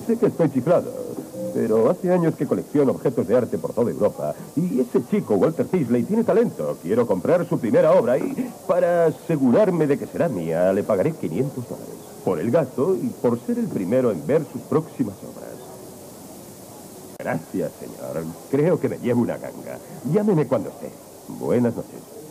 Sé que estoy chiflado, pero hace años que colecciono objetos de arte por toda Europa. Y ese chico, Walter Teasley, tiene talento. Quiero comprar su primera obra y, para asegurarme de que será mía, le pagaré $500. Por el gasto y por ser el primero en ver sus próximas obras. Gracias, señor. Creo que me llevo una ganga. Llámeme cuando esté. Buenas noches.